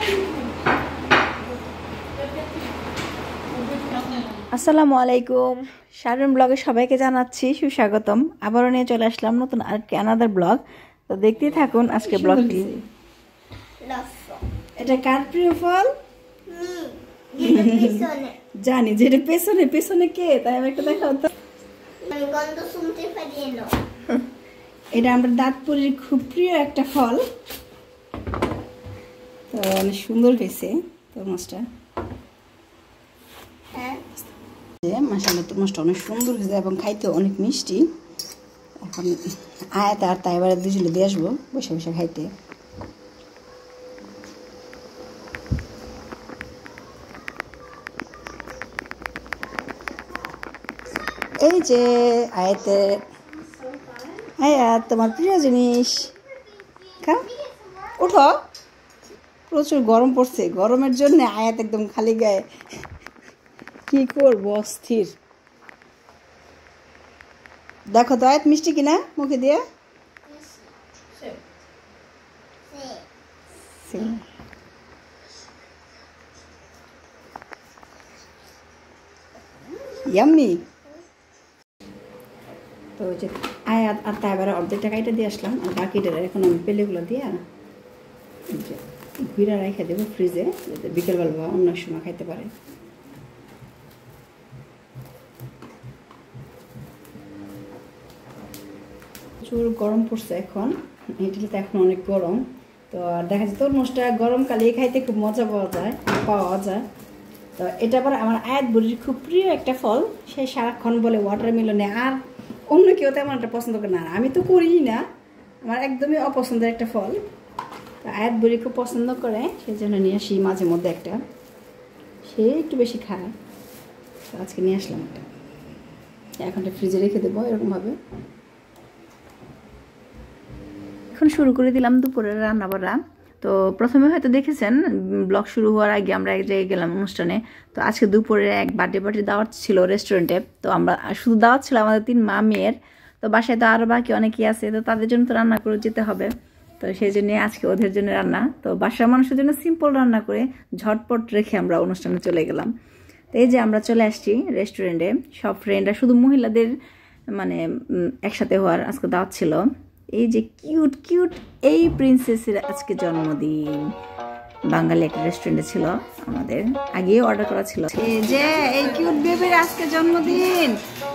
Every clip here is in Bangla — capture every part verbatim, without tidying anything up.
আসসালামু আলাইকুম, শারমিন ব্লগে সবাইকে জানাচ্ছি সুস্বাগতম। আবারও নিয়ে চলে আসলাম নতুন আরেকটি আনাদার ব্লগ। তো দেখতেই থাকুন আজকে ব্লগটি। এটা কার প্রিয় ফল? জানি যে এটা পেছনে পেছনে কে, তাই আমি একটা দেখাও তো। এটা আমরা দাঁতপুরির খুব প্রিয় একটা ফল। তো অনেক সুন্দর হয়েছে তরমুজটা। মাশাআল্লাহ তরমুজটা অনেক সুন্দর হয়েছে এবং খাইতে অনেক মিষ্টি। এখন আয়াত আর তাই এবারে দুজনে দিয়ে আসবো বসে বসে খাইতে। এই যে আয়াতের আয়াত তোমার প্রিয় জিনিস খা, উঠো। প্রচুর গরম পড়ছে, গরমের জন্য আয়াত একদম খালি গায়ে। কি করবো, অস্থির। দেখো তো আয়াত মিষ্টি কিনা মুখে দিয়ে। ইয়াম্মি। তো যে আয়াত আর তাই এবারে অর্ধেক টাকাটা দিয়ে আসলাম, আর বাকিটা এখন আমি পেলেগুলো দিয়ে ঘুরা রেখে দেবো ফ্রিজে, যাতে বিকেলবেলা বা অন্য সময় খাইতে পারে। প্রচুর গরম পড়ছে এখন, ইটালিতে এখন অনেক গরম। তো আর দেখা যায় তরমুজটা গরমকালে খাইতে খুব মজা পাওয়া যায় পাওয়া যায় তো এটা আবার আমার আয়াত বুড়ির খুব প্রিয় একটা ফল। সে সারাক্ষণ বলে ওয়াটারমেলনে, আর অন্য কেউ তেমন একটা পছন্দ করে না, আমি তো করিই না, আমার একদমই অপছন্দের একটা ফল। তো আয়াত বুড়ি খুব পছন্দ করে, সেই জন্য নিয়ে আসি মাঝে মধ্যে একটা। সে একটু বেশি খায়, তো আজকে নিয়ে আসলাম একটা। এখন ফ্রিজে রেখে দেবো এরকমভাবে। এখন শুরু করে দিলাম দুপুরের রান্না বান্না। তো প্রথমে হয়তো দেখেছেন ব্লগ শুরু হওয়ার আগে আমরা এক জায়গায় গেলাম অনুষ্ঠানে। তো আজকে দুপুরে এক বার্থডে পার্টি দাওয়াত ছিল রেস্টুরেন্টে। তো আমরা শুধু দাওয়াত ছিল আমাদের তিন মা মেয়ের। তো বাসায় তো আরও বাকি অনেকেই আছে, তো তাদের জন্য তো রান্না করে যেতে হবে। তো সেই জন্যে আজকে ওদের জন্য রান্না। তো বাসার মানুষের জন্য সিম্পল রান্না করে ঝটপট রেখে আমরা অনুষ্ঠানে চলে গেলাম। তো এই যে আমরা চলে আসছি রেস্টুরেন্টে, সব ফ্রেন্ডরা, শুধু মহিলাদের মানে একসাথে হওয়ার আজকে দাওয়াত ছিল। এই যে কিউট কিউট এই প্রিন্সেসের আজকে জন্মদিন। বাঙালি একটা রেস্টুরেন্টে ছিল আমাদের, আগেও অর্ডার করা ছিল। এই যে এই কিউট বেবির আজকে জন্মদিন।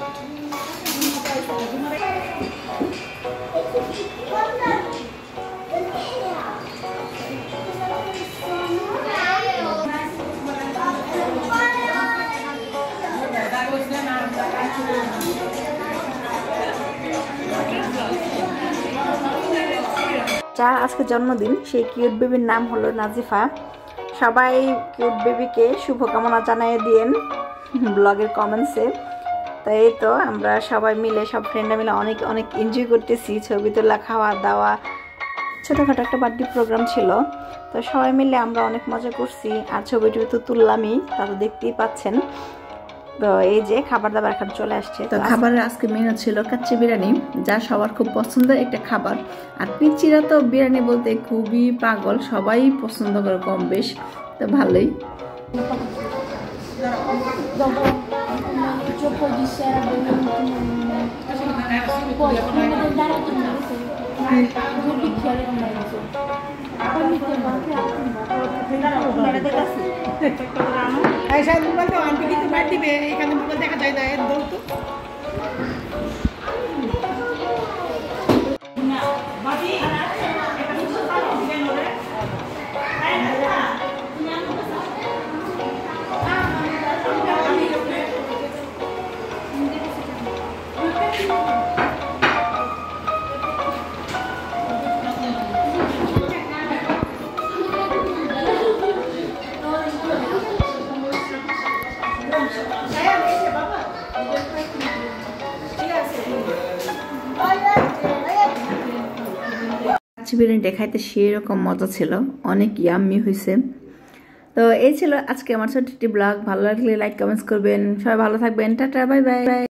যার আজকে জন্মদিন সেই কিউট বেবির নাম হলো নাজিফা। সবাই কিউট বেবিকে শুভকামনা জানিয়ে দিয়েন ব্লগের কমেন্টসে। তো এই তো আমরা সবাই মিলে, সব ফ্রেন্ডরা মিলে অনেক অনেক এনজয় করতেছি। ছবি তোলা, খাওয়া দাওয়া, ছোটোখাটো একটা বার্থডে প্রোগ্রাম ছিল। তো সবাই মিলে আমরা অনেক মজা করছি, আর ছবি টবি তো তুললামই, তা তো দেখতেই পাচ্ছেন। তো এই যে খাবার দাবার এখন চলে আসছে। তো খাবারের আজকে মেনু ছিল কাচ্চি বিরিয়ানি, যা সবার খুব পছন্দের একটা খাবার। আর পিচ্চিরা তো বিরিয়ানি বলতে খুবই পাগল, সবাই পছন্দ করে কম বেশ। তো ভালোই। আন্টি কিন্তু বাদ দিবে, এখানে মোবাইল দেখা যায় না। দৌড় বিরিয়ানিটা খাইতে সেরকম মজা ছিল, অনেক ইয়াম্মি হয়েছে। তো এই ছিল আজকে আমার ছোট্ট একটি ব্লগ। ভালো লাগলে লাইক কমেন্টস করবেন। সবাই ভালো থাকবেন। Tata, bye by.